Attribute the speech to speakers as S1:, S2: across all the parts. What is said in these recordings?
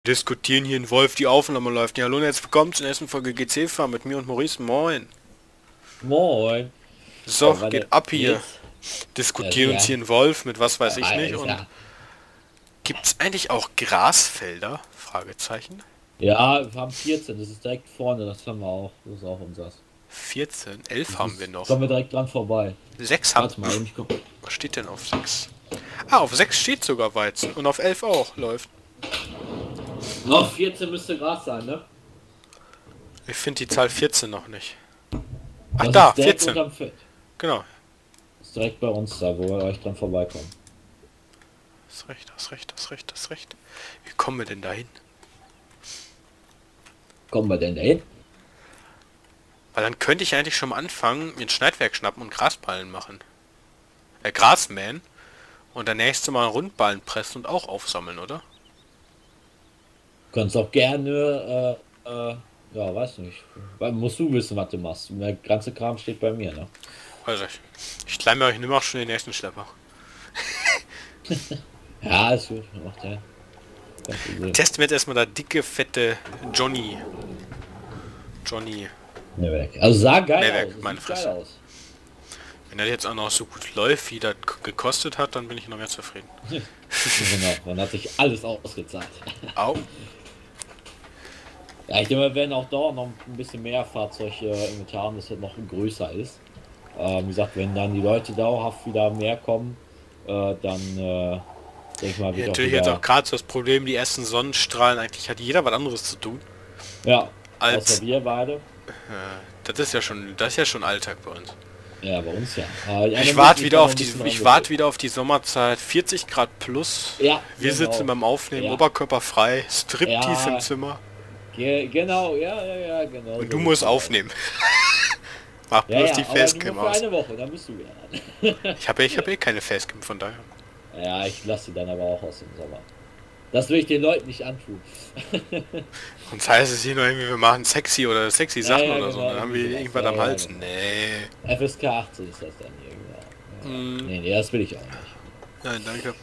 S1: Diskutieren hier in Wolf, die Aufnahme läuft. Ja, hallo und herzlich willkommen zur nächsten Folge GC-Fahren mit mir und Maurice. Moin.
S2: Moin.
S1: So,
S2: Warte,
S1: geht ab hier.
S2: geht's?
S1: Diskutieren uns
S2: Ja,
S1: hier in Wolf mit was weiß ich nicht.
S2: ist
S1: Und
S2: ja.
S1: gibt's eigentlich auch Grasfelder? Fragezeichen.
S2: Ja, wir haben 14, das ist direkt vorne, das haben wir auch. Das ist auch unseres.
S1: 14, 11 haben wir noch.
S2: Kommen wir direkt dran vorbei.
S1: 6 haben.
S2: Warte mal, ich guck.
S1: Was steht denn auf 6? Ah, auf 6 steht sogar Weizen. Und auf 11 auch läuft.
S2: Noch 14 müsste Gras sein, ne?
S1: Ich finde die Zahl 14 noch nicht. Ach
S2: Das
S1: da,
S2: ist direkt
S1: 14.
S2: unterm Feld.
S1: Genau.
S2: Das ist direkt bei uns da, wo wir euch dran vorbeikommen.
S1: Hast recht, hast recht, hast recht, hast recht. Wie kommen wir denn dahin?
S2: Kommen wir denn dahin?
S1: Weil dann könnte ich eigentlich schon mal anfangen, mir ein Schneidwerk schnappen und Grasballen machen. Gras mähen. Und der nächste Mal Rundballen pressen und auch aufsammeln, oder?
S2: Du kannst auch gerne, ja, weiß nicht. Weil musst du wissen, was du machst. Der ganze Kram steht bei mir, ne?
S1: Also ich kleime euch, nimm auch schon den nächsten Schlepper.
S2: Ja, ist gut. Macht der. Kein Problem.
S1: Testen wir jetzt erstmal da dicke, fette Johnny. Johnny.
S2: Ne, weg. Also sah geil
S1: Ne, weg,
S2: aus.
S1: meine
S2: Sieht geil
S1: Fresse.
S2: aus.
S1: Wenn er jetzt auch noch so gut läuft, wie das gekostet hat, dann bin ich noch mehr zufrieden.
S2: Genau, dann hat sich alles ausgezahlt.
S1: Au.
S2: Ja, ich denke, wir werden auch dort noch ein bisschen mehr Fahrzeuginventar haben, das halt noch größer ist. Wie gesagt, wenn dann die Leute dauerhaft wieder mehr kommen, dann denke ich mal,
S1: Ja,
S2: wird auch
S1: natürlich jetzt
S2: wieder...
S1: auch gerade so das Problem, die ersten Sonnenstrahlen, eigentlich hat jeder was anderes zu tun.
S2: Ja,
S1: Als
S2: außer wir beide.
S1: das ist ja schon Alltag bei uns.
S2: Ja, bei uns ja.
S1: Ich warte wieder auf die Sommerzeit, 40 Grad plus.
S2: Ja,
S1: Wir
S2: genau.
S1: sitzen beim Aufnehmen,
S2: Ja.
S1: Oberkörper frei, Striptease
S2: Ja.
S1: im Zimmer.
S2: Genau, ja, genau.
S1: Und
S2: so
S1: du
S2: ist
S1: musst
S2: es.
S1: aufnehmen. Mach
S2: Ja,
S1: bloß
S2: ja,
S1: die
S2: aber
S1: Facecam
S2: nur für
S1: aus.
S2: eine Woche, dann bist du wieder dran.
S1: Ich hab eh keine Facecam, von daher.
S2: Ja, ich lasse sie dann aber auch aus dem Sommer. Das will ich den Leuten nicht antun.
S1: Sonst heißt es hier nur irgendwie, wir machen sexy Sachen
S2: Ja,
S1: oder so.
S2: genau,
S1: Dann haben wir
S2: irgendwie
S1: irgendwas
S2: sowas.
S1: am
S2: Ja,
S1: Hals.
S2: genau.
S1: Nee.
S2: FSK 18 ist das dann irgendwann. Ja. Nee, das will ich auch nicht.
S1: Nein, danke.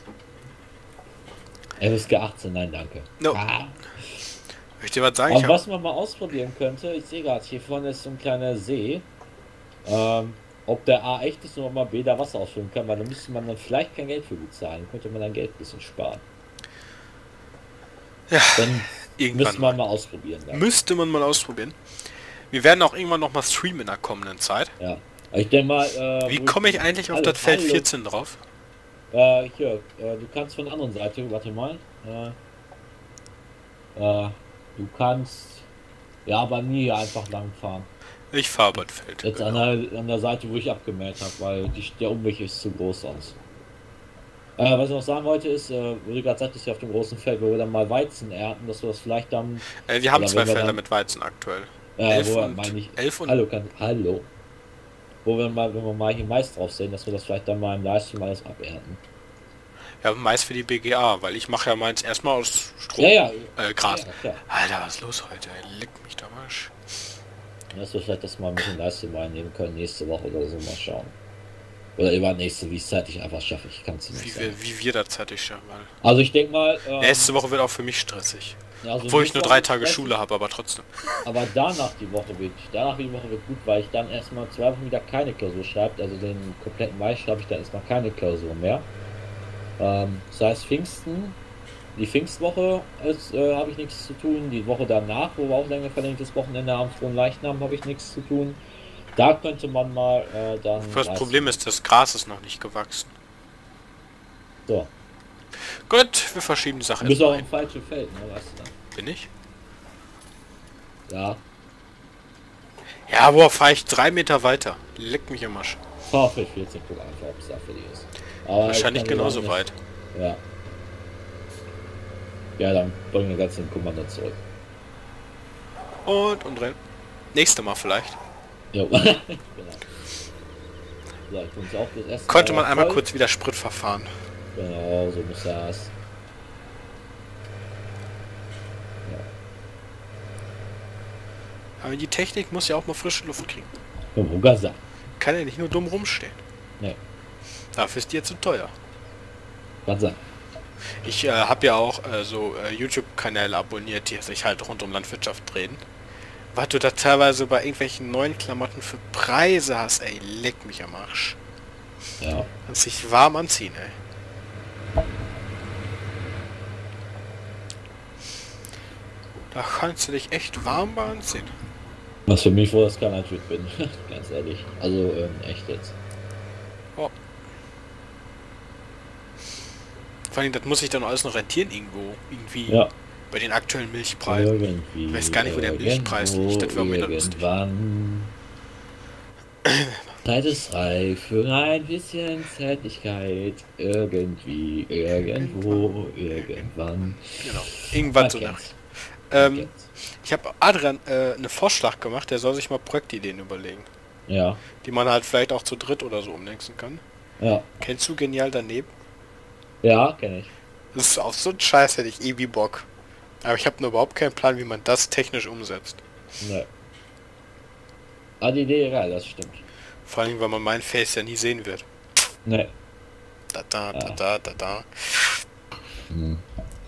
S2: FSK 18, nein, danke.
S1: No.
S2: Ah.
S1: Soll ich dir was sagen? Ich
S2: Aber
S1: hab,
S2: was man mal ausprobieren könnte, ich sehe gerade, hier vorne ist so ein kleiner See. Ob der A echt ist und ob man B da Wasser ausfüllen kann, weil da müsste man dann vielleicht kein Geld für bezahlen. Könnte man dann Geld ein bisschen sparen.
S1: ja,
S2: Dann
S1: irgendwann
S2: müsste man mal ausprobieren. Dann.
S1: müsste man mal ausprobieren. Wir werden auch irgendwann noch mal streamen in der kommenden Zeit.
S2: Ja. Aber ich denke mal.
S1: Wie komme ich eigentlich auf
S2: Hallo,
S1: das Feld
S2: hallo.
S1: 14 drauf?
S2: Hier, du kannst von der anderen Seite, warte mal. Du kannst ja bei mir hier einfach lang fahren.
S1: Ich fahre über das Feld.
S2: Jetzt
S1: Genau.
S2: an der Seite, wo ich abgemäht habe, weil der Umweg ist zu groß sonst. Was ich noch sagen wollte ist, wo du gerade sagtest, ja auf dem großen Feld, wo wir dann mal Weizen ernten, dass wir das vielleicht dann...
S1: Wir haben
S2: oder
S1: zwei
S2: wenn wir
S1: Felder
S2: dann-
S1: mit Weizen aktuell.
S2: wo
S1: 11
S2: wir,
S1: und,
S2: meine ich,
S1: 11 und
S2: hallo. Wo wir mal, wenn wir mal hier Mais drauf sehen, dass wir das vielleicht dann mal im Livestream alles abernten.
S1: ja, Mais für die BGA, weil ich mache ja meins erstmal aus Strom.
S2: Ja,
S1: Gras.
S2: Ja, klar.
S1: Alter, was ist los heute? Leck mich da Marsch.
S2: Dass wir vielleicht das mal ein bisschen Livestream reinnehmen können, nächste Woche oder so, mal schauen. Oder übernächste, wie ich es zeitlich einfach schaffe. Ich kann es nicht sagen.
S1: Wie wir das fertig schaffen. Weil
S2: Also ich denke mal...
S1: nächste Woche wird auch für mich stressig.
S2: ja, also
S1: Obwohl ich nur
S2: Mittwoch
S1: 3
S2: ist
S1: Tage
S2: stressig,
S1: Schule habe, aber trotzdem.
S2: Aber danach die Woche wird gut, weil ich dann erstmal 2 Wochen wieder keine Klausur schreibe. Also den kompletten Mai schreibe ich dann erstmal keine Klausur mehr. Das heißt die Pfingstwoche habe ich nichts zu tun. Die Woche danach, wo wir auch länger verlängertes Wochenende haben, frohen Leichnam, habe ich nichts zu tun. Da könnte man mal dann...
S1: Das Problem ist, das Gras ist noch nicht gewachsen.
S2: So.
S1: Gut, wir verschieben die Sache
S2: Du bist auch
S1: erstmal
S2: im
S1: ein.
S2: falschen Feld, ne? Weißt du dann?
S1: Bin ich?
S2: Ja.
S1: Ja, boah, fahre ich 3 Meter weiter. Leck mich am Arsch.
S2: VfL 14, guck einfach, ob es da für die ist. Aber
S1: Wahrscheinlich
S2: ich kann dir
S1: genauso
S2: sagen,
S1: weit.
S2: Ja. Ja, dann bringen wir ganz den Kommando zurück.
S1: Und umdrehen. Nächste Mal vielleicht.
S2: Jo. Genau. So, ich bin's auch das erste
S1: Könnte
S2: Mal
S1: man einmal
S2: voll.
S1: kurz wieder Spritverfahren.
S2: Genau, so muss das.
S1: Aber die Technik muss ja auch mal frische Luft kriegen.
S2: Ja. Gaza.
S1: Kann ja nicht nur dumm rumstehen.
S2: Nee,
S1: Dafür ist die jetzt zu teuer.
S2: Gaza.
S1: Ich habe ja auch so YouTube-Kanäle abonniert, die sich halt rund um Landwirtschaft drehen. Was du da teilweise bei irgendwelchen neuen Klamotten für Preise hast, ey, leck mich am Arsch.
S2: Ja.
S1: Kannst dich warm anziehen, ey. Da kannst du dich echt warm bei anziehen.
S2: Was für mich wohl das kein Landwirt bin, ganz ehrlich. Also echt jetzt.
S1: Oh. Vor allem, das muss sich dann alles noch rentieren irgendwo. Irgendwie
S2: Ja.
S1: bei den aktuellen Milchpreisen.
S2: Irgendwie.
S1: Ich weiß gar nicht, wo der Milchpreis liegt. Das wäre mir dann lustig.
S2: Irgendwann. Zeit ist reif für ein bisschen Zärtlichkeit. Irgendwie, irgendwo, irgendwann.
S1: Genau. Irgendwann
S2: Man
S1: so nach.
S2: kennt's. Man kennt's.
S1: Ich habe Adrian einen Vorschlag gemacht, der soll sich mal Projektideen überlegen.
S2: Ja,
S1: Die man halt vielleicht auch zu dritt oder so umdenken kann.
S2: ja,
S1: Kennst du Genial daneben?
S2: ja, kenne ich.
S1: Das ist auf so einen Scheiß hätte ich irgendwie Bock. Aber ich habe nur überhaupt keinen Plan, wie man das technisch umsetzt.
S2: Ne. Ah, die Idee geil, das stimmt.
S1: Vor allem, weil man mein Face ja nie sehen wird.
S2: Ne.
S1: Da da, da
S2: Ah.
S1: da, da da.
S2: Hm.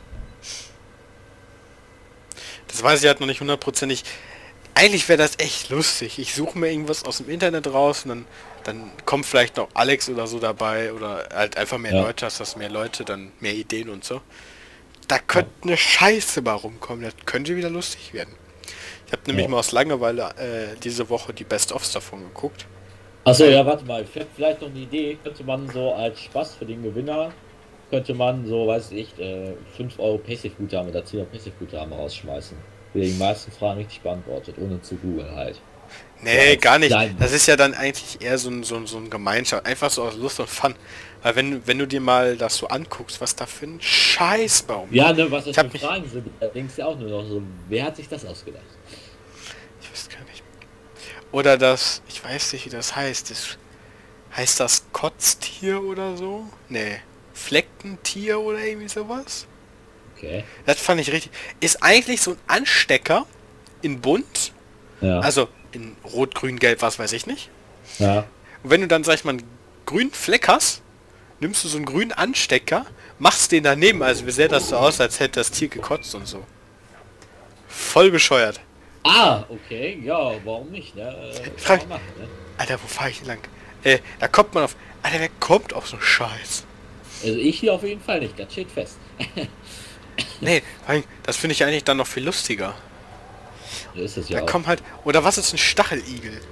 S1: Das weiß ich halt noch nicht hundertprozentig. Eigentlich wäre das echt lustig. Ich suche mir irgendwas aus dem Internet raus und dann kommt vielleicht noch Alex oder so dabei oder halt einfach mehr
S2: Ja.
S1: Leute, hast das mehr Leute, dann mehr Ideen und so. Da könnte eine Scheiße mal rumkommen, das könnte wieder lustig werden. Ich habe nämlich
S2: Ja.
S1: mal aus Langeweile diese Woche die Best-ofs davon geguckt.
S2: Achso, ja, warte mal. Ich hätte vielleicht noch eine Idee. Könnte man so als Spaß für den Gewinner, könnte man so, weiß ich, 5 Euro Passive-Guthaben oder 10 Euro Passive-Guthaben rausschmeißen. Für die meisten Fragen richtig beantwortet, ohne zu googeln halt.
S1: Nee,
S2: als
S1: gar nicht.
S2: kleinen-
S1: Das ist ja dann eigentlich eher so ein Gemeinschaft. Einfach so aus Lust und Fun. Weil wenn du dir mal das so anguckst, was da für ein Scheißbaum.
S2: Ja, ne, was das
S1: Ich hab
S2: für
S1: mich-
S2: Fragen sind, da denkst du ja auch nur noch so, wer hat sich das ausgedacht?
S1: Ich weiß gar nicht. Oder das, ich weiß nicht, wie das heißt. Heißt das Kotztier oder so? Nee. Fleckentier oder irgendwie sowas?
S2: Okay.
S1: Das fand ich richtig. Ist eigentlich so ein Anstecker in bunt.
S2: Ja.
S1: Also in rot, grün, gelb, was weiß ich nicht.
S2: Ja.
S1: Und wenn du dann, sag ich mal, einen grünen Fleck hast, nimmst du so einen grünen Anstecker, machst den daneben, also wie sähe das so aus, als hätte das Tier gekotzt und so. Voll bescheuert.
S2: Ah, okay, ja, warum nicht, ne?
S1: Frag-
S2: Kann man machen, ne?
S1: Alter, wo fahre ich denn lang? Da kommt man auf... Alter, wer kommt auf so einen Scheiß?
S2: Also ich hier auf jeden Fall nicht, das steht fest.
S1: Nee, vor allem, das finde ich eigentlich dann noch viel lustiger.
S2: So ist es
S1: Da
S2: ja auch.
S1: kommt halt... Oder was ist ein Stacheligel?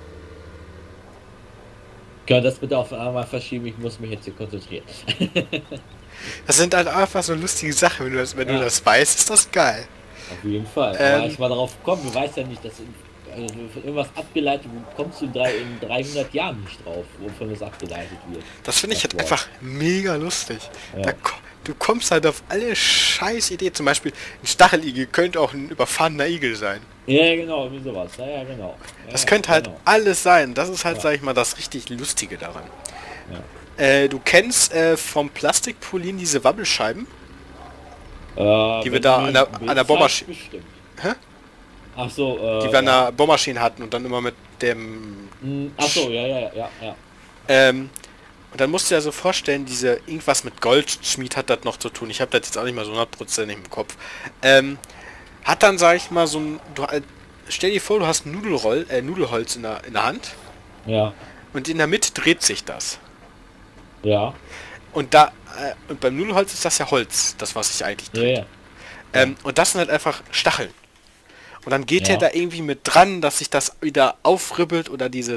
S2: Können wir das bitte auf einmal verschieben? Ich muss mich jetzt hier konzentrieren.
S1: Das sind halt einfach so lustige Sachen. Wenn du
S2: Ja.
S1: das weißt, ist das geil.
S2: Auf jeden Fall. Aber ich mal darauf kommen, du weißt ja nicht, dass also von irgendwas abgeleitet kommst du in 300 Jahren nicht drauf, wovon es abgeleitet wird.
S1: Das finde ich
S2: Das
S1: halt
S2: Wort.
S1: einfach mega lustig.
S2: Ja.
S1: Du kommst halt auf alle scheiß Ideen. Zum Beispiel ein Stacheligel könnte auch ein überfahrener Igel sein.
S2: Ja, genau, irgendwie sowas. Ja, ja, genau. Ja,
S1: Das
S2: ja,
S1: könnte halt
S2: genau.
S1: alles sein. Das ist halt,
S2: Ja.
S1: sag ich mal, das richtig Lustige daran.
S2: Ja.
S1: Du kennst vom Plastikpolieren diese Wabbelscheiben? Die wir
S2: wenn
S1: da
S2: du
S1: an der
S2: Bild
S1: Bohrmaschine-
S2: zeigst, bestimmt.
S1: Hä?
S2: Ach so,
S1: Die wir an der Bohrmaschine hatten und dann immer mit dem...
S2: Ach so, ja, ja, ja, ja.
S1: Und dann musst du dir so vorstellen, diese irgendwas mit Goldschmied hat das noch zu tun. Ich habe das jetzt auch nicht mal so 100% im Kopf. Hat dann, sag ich mal, so ein... stell dir vor, du hast ein Nudelholz in der Hand
S2: Ja,
S1: und in der Mitte dreht sich das.
S2: ja,
S1: Und und beim Nudelholz ist das ja Holz, das was sich eigentlich
S2: ja,
S1: dreht.
S2: ja.
S1: Und das sind halt einfach Stacheln. Und dann geht
S2: Ja.
S1: er da irgendwie mit dran, dass sich das wieder aufribbelt oder diese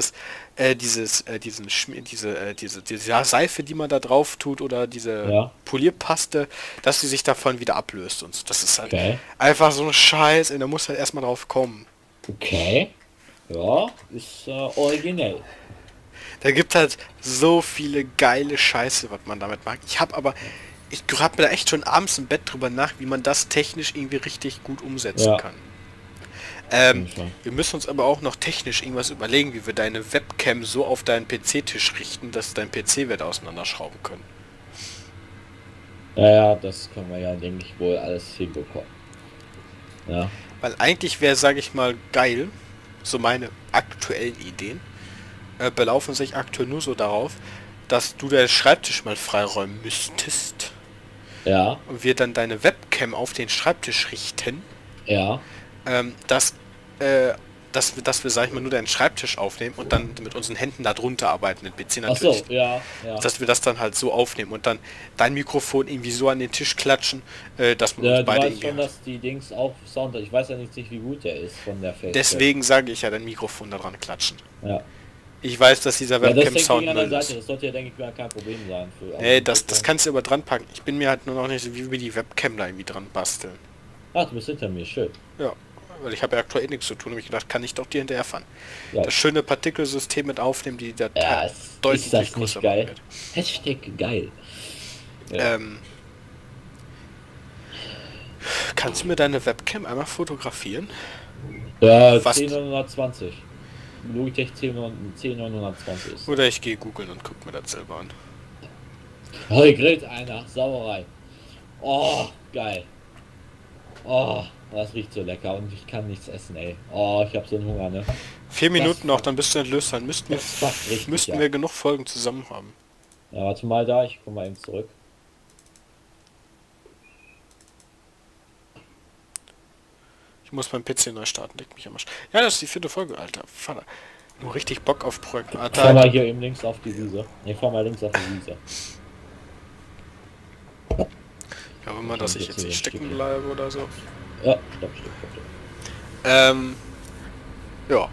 S1: Seife, die man da drauf tut oder diese
S2: Ja.
S1: Polierpaste, dass sie sich davon wieder ablöst und so. Das ist halt
S2: Okay.
S1: einfach so ein Scheiß und da muss halt erstmal drauf kommen.
S2: Okay. Ja, ist originell.
S1: Da gibt halt so viele geile Scheiße, was man damit mag. Ich habe mir da echt schon abends im Bett drüber nach, wie man das technisch irgendwie richtig gut umsetzen
S2: Ja.
S1: kann.
S2: Schon.
S1: Wir müssen uns aber auch noch technisch irgendwas überlegen, wie wir deine Webcam so auf deinen PC-Tisch richten, dass dein PC wird auseinanderschrauben können.
S2: Ja, ja, das können wir ja, denke ich, wohl alles hinbekommen. Ja.
S1: Weil eigentlich wäre, sage ich mal, geil, so meine aktuellen Ideen, belaufen sich aktuell nur so darauf, dass du deinen Schreibtisch mal freiräumen müsstest.
S2: Ja,
S1: und wir dann deine Webcam auf den Schreibtisch richten,
S2: ja.
S1: dass, dass wir, sag ich mal, nur deinen Schreibtisch aufnehmen und dann mit unseren Händen da drunter arbeiten, den PC
S2: Ach so,
S1: natürlich.
S2: ja, ja.
S1: Dass wir das dann halt so aufnehmen und dann dein Mikrofon irgendwie so an den Tisch klatschen, dass man uns
S2: Du
S1: beide
S2: weißt
S1: irgendwie
S2: schon,
S1: hört.
S2: dass die Dings auch Sound. Ich weiß ja nicht, wie gut der ist von der Facecam.
S1: Deswegen sage ich ja, dein Mikrofon da dran klatschen.
S2: Ja.
S1: Ich weiß, dass dieser
S2: Ja, das denke ich
S1: Webcam-Sound
S2: an der
S1: Müll
S2: Seite.
S1: ist.
S2: Das sollte ja, denke ich, mal kein Problem sein. Für
S1: Nee, das kannst du aber dran packen. Ich bin mir halt nur noch nicht so, wie wir die Webcam da irgendwie dran basteln.
S2: Ach, du bist hinter mir, schön.
S1: Ja, weil ich habe ja aktuell eh nichts zu tun. Und ich gedacht, kann ich doch dir hinterherfahren.
S2: Ja,
S1: Das schöne Partikelsystem mit aufnehmen, die Datei
S2: ja
S1: deutlich
S2: ist das
S1: größer
S2: nicht geil?
S1: wird.
S2: Hashtag geil. Ja.
S1: Kannst du mir deine Webcam einmal fotografieren? Was?
S2: 10920. Logitech 10920 ist.
S1: Oder ich gehe googeln und guck mir das selber an.
S2: Oh, hier grillt einer. Sauerei. Oh, geil. Oh, das riecht so lecker und ich kann nichts essen, ey. Oh, ich habe so einen Hunger, ne?
S1: 4 Minuten noch, dann bist du entlöst. Dann müssten
S2: Das fuckt richtig,
S1: müssten
S2: ja.
S1: wir genug Folgen zusammen haben.
S2: Ja, warte mal da, ich komme mal eben zurück.
S1: Ich muss meinen PC neu starten, leg mich am Arsch. Ja, das ist die 4. Folge, Alter. Vater. Nur richtig Bock auf Projekt.
S2: Fahr mal hier eben links auf die Wiese. Ne, fahr mal links auf die Wiese.
S1: Ich hoffe mal, dass ich jetzt nicht stecken bleibe oder so.
S2: Ja, stopp.
S1: Ja.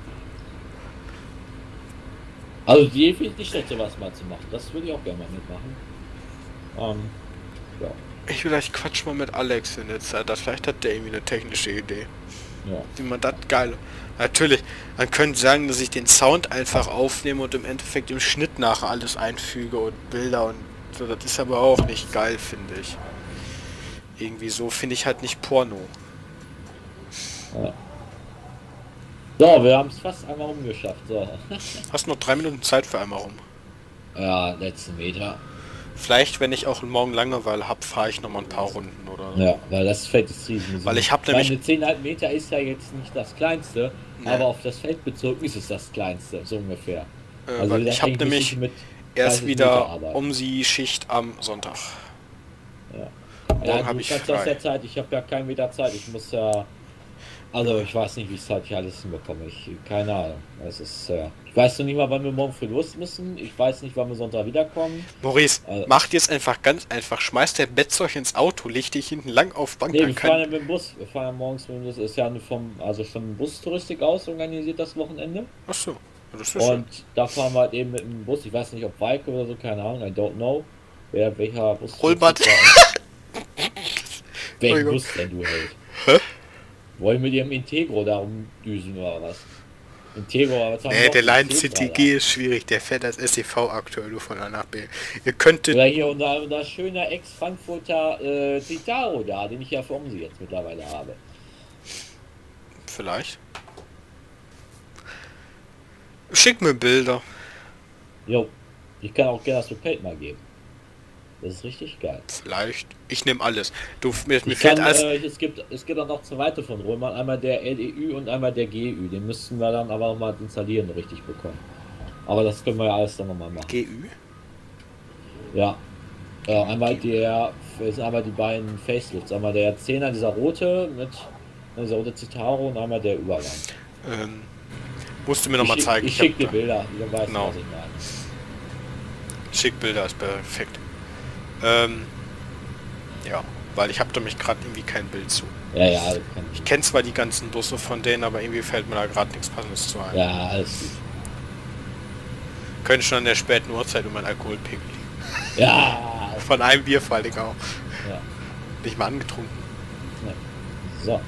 S2: Also definitiv nicht schlecht, sowas mal zu machen. Das würde ich auch gerne mal mitmachen. Ja.
S1: Vielleicht quatsch mal mit Alex in der Zeit. Vielleicht hat der irgendwie eine technische Idee.
S2: Ja.
S1: Wie man das geil. Natürlich, man könnte sagen, dass ich den Sound einfach aufnehme und im Endeffekt im Schnitt nachher alles einfüge und Bilder und so. Das ist aber auch nicht geil, finde ich. Irgendwie so finde ich halt nicht Porno.
S2: Ja. So, wir haben es fast einmal rumgeschafft. So.
S1: Hast noch 3 Minuten Zeit für einmal rum.
S2: Ja, letzten Meter.
S1: Vielleicht, wenn ich auch morgen Langeweile habe, fahre ich noch mal ein paar Runden oder so.
S2: Ja, weil das Feld ist riesig.
S1: Weil ich habe nämlich...
S2: Meine 10,5 Meter ist ja jetzt nicht das kleinste,
S1: Nee.
S2: aber auf das Feld bezogen ist es das kleinste, so ungefähr. Also
S1: weil
S2: da
S1: ich habe
S2: eigentlich
S1: nämlich
S2: mit
S1: erst
S2: 30
S1: wieder
S2: Meter arbeiten.
S1: um die Schicht am Sonntag.
S2: Ja,
S1: Morgen
S2: du
S1: habe ich
S2: kannst das
S1: frei.
S2: ja Zeit, ich habe ja keinen Meter Zeit, ich muss ja... Also ich weiß nicht, wie ich es halt hier alles hinbekomme, keine Ahnung. Es ist, ich weiß noch nicht mal, wann wir morgen früh los müssen, ich weiß nicht, wann wir Sonntag wiederkommen.
S1: Maurice,
S2: Also-
S1: macht jetzt einfach ganz einfach. Schmeißt der Bettzeug ins Auto, leg dich hinten lang auf Bank.
S2: Nee,
S1: dann
S2: wir
S1: kann-
S2: fahren ja mit dem Bus, wir fahren ja morgens mit dem Bus, ist ja von Bustouristik aus organisiert das Wochenende.
S1: Ach so, das ist ja schön.
S2: Und da fahren wir halt eben mit dem Bus, ich weiß nicht, ob Weike oder so, keine Ahnung, I don't know, welcher Bus.
S1: Holbert.
S2: Welchen
S1: Entschuldigung.
S2: Bus denn du hältst?
S1: Hä?
S2: Wollen wir mit ihrem Integro da rumdüsen oder was? Integro, aber was haben wir
S1: Nee,
S2: noch?
S1: der Line
S2: Zebra da.
S1: CTG ist schwierig, der fährt als SEV aktuell nur von A nach B. Ihr könntet...
S2: Oder hier unser schöner Ex-Frankfurter Citaro da, den ich ja für Omsi jetzt mittlerweile habe.
S1: Vielleicht. Schick mir Bilder.
S2: Jo, ich kann auch gerne das Paint mal geben. Das ist richtig geil.
S1: Vielleicht. Ich nehme alles. Du, mir
S2: Ich
S1: fällt
S2: kann,
S1: alles...
S2: es gibt auch noch zwei weitere von Roman, einmal der LEU und einmal der GU. Den müssten wir dann aber nochmal installieren und richtig bekommen. Aber das können wir ja alles dann nochmal machen.
S1: GÜ?
S2: Ja. Einmal es sind einmal die beiden Facelifts. Einmal der 10er, dieser rote mit dieser rote Citaro und einmal der Übergang.
S1: Musst du mir nochmal zeigen.
S2: Ich
S1: hab
S2: schick dir
S1: da-
S2: Bilder, dann weißt du,
S1: Genau.
S2: was ich meine.
S1: Schick Bilder, ist perfekt. Ja, weil ich habe da mich gerade irgendwie kein Bild zu.
S2: Ja, ja, das kann
S1: Ich kenne zwar die ganzen Busse von denen, aber irgendwie fällt mir da gerade nichts Passendes zu ein.
S2: Ja, alles gut.
S1: Könnte schon an der späten Uhrzeit um mein Alkoholpegel liegen.
S2: Ja,
S1: Von einem Bier vor allem auch.
S2: ja.
S1: Nicht mal angetrunken.
S2: So.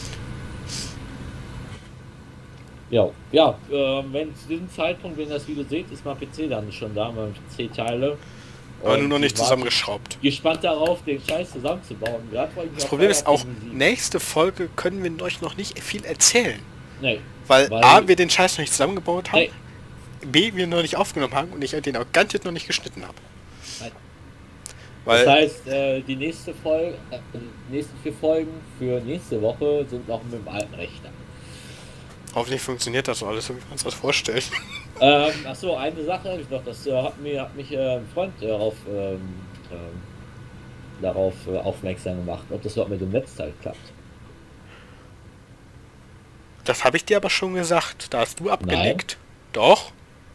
S2: Ja, wenn zu diesem Zeitpunkt, wenn ihr das Video seht, ist mein PC dann schon da, meine PC-Teile.
S1: Aber
S2: Und
S1: nur noch nicht
S2: ich warte
S1: zusammengeschraubt.
S2: gespannt darauf, den Scheiß zusammenzubauen. Gerade wollte ich
S1: Das
S2: noch
S1: Problem ist auch,
S2: Feierabend
S1: nächste Folge können wir euch noch nicht viel erzählen.
S2: Nee.
S1: Weil,
S2: Weil-
S1: A, wir den Scheiß noch nicht zusammengebaut haben,
S2: Nee.
S1: B, wir noch nicht aufgenommen haben und ich den auch ganz jetzt noch nicht geschnitten habe.
S2: Nein.
S1: Weil,
S2: Das heißt, die nächste Folge, die nächsten 4 Folgen für nächste Woche sind noch mit dem alten Rechner.
S1: hoffentlich funktioniert das so alles, so wie wir uns das vorstellen.
S2: Achso, eine Sache habe ich noch, das hat mich ein Freund darauf darauf aufmerksam gemacht, ob das überhaupt mit dem Netzteil klappt.
S1: Das habe ich dir aber schon gesagt. Da hast du abgenickt.
S2: Nein.
S1: Doch.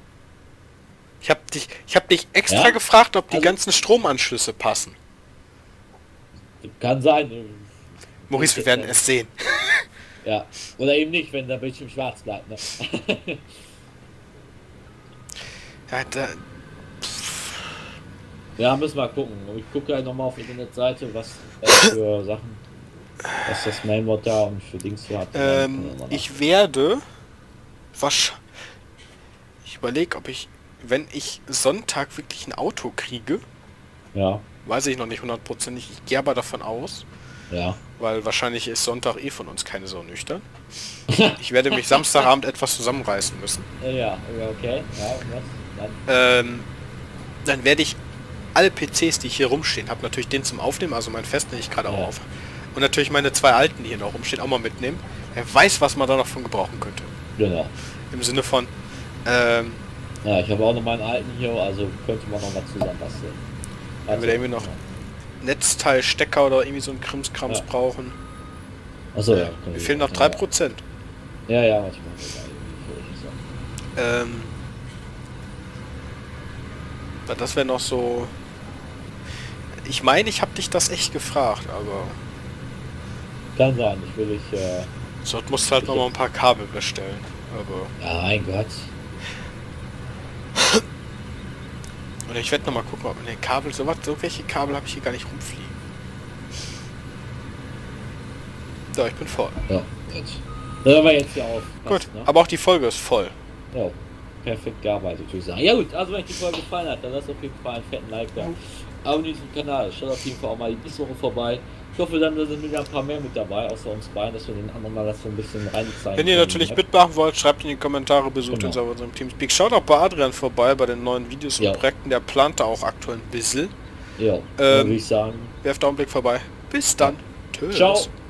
S1: Ich hab dich extra
S2: Ja?
S1: gefragt, ob die
S2: Also-
S1: ganzen Stromanschlüsse passen.
S2: Kann sein.
S1: Maurice, wir werden es sehen.
S2: Ja. Oder eben nicht, wenn der Bildschirm schwarz bleibt. Ne?
S1: Ja,
S2: Ja, müssen wir gucken. Ich gucke ja nochmal auf der Internetseite, was für Sachen, was das Mainboard da und für Dings hier hat.
S1: ich werde... Ich überlege, ob ich, wenn ich Sonntag wirklich ein Auto kriege,
S2: Ja,
S1: weiß ich noch nicht hundertprozentig, ich gehe aber davon aus,
S2: ja.
S1: weil wahrscheinlich ist Sonntag eh von uns keine so nüchtern. Ich werde mich Samstagabend etwas zusammenreißen müssen.
S2: Ja, okay. Ja, und was? Dann,
S1: Dann werde ich alle PCs, die ich hier rumstehen habe, natürlich den zum Aufnehmen, also mein Fest nehme ich gerade auch
S2: Ja.
S1: auf. Und natürlich meine 2 alten, die hier noch rumstehen, auch mal mitnehmen. Wer weiß, was man da noch von gebrauchen könnte.
S2: genau.
S1: Im Sinne von,
S2: Ja, ich habe auch noch meinen alten hier, also könnte man noch mal zusammenbasteln.
S1: wenn wir da irgendwie noch Netzteil, Stecker oder irgendwie so ein Krimskrams
S2: Ja.
S1: brauchen.
S2: Achso, ja.
S1: Mir fehlen noch 3%.
S2: Ja, ja, manchmal.
S1: Das wäre noch so... Ich meine, ich habe dich das echt gefragt, aber...
S2: Kann sein,
S1: So, du musst halt noch mal ein paar Kabel bestellen. Aber...
S2: Ja, mein Gott.
S1: Oder ich werde noch mal gucken, ob in den Kabel... So welche Kabel habe ich hier gar nicht rumfliegen. So, ich bin voll.
S2: Ja, gut. Dann hören wir jetzt hier auf.
S1: Gut,
S2: Passt, ne?
S1: aber auch die Folge ist voll.
S2: Ja, perfekt gearbeitet, würde ich sagen. Ja gut, also wenn euch die Folge gefallen hat, dann lasst auf jeden Fall einen fetten Like da. Abonniert den Kanal, schaut auf jeden Fall auch mal die nächste Woche vorbei. Ich hoffe dann, da sind wieder ein paar mehr mit dabei, außer uns beiden, dass wir den anderen mal das so ein bisschen reinzeigen.
S1: Wenn ihr natürlich mitmachen wollt, schreibt in die Kommentare, besucht
S2: Genau.
S1: uns auf unserem Teamspeak. Schaut auch bei Adrian vorbei, bei den neuen Videos und
S2: Ja.
S1: Projekten. Der plant da auch aktuell ein bisschen.
S2: Ja, dann würde ich sagen.
S1: Werft da einen Blick vorbei. Bis dann. Tschüss.
S2: Ciao.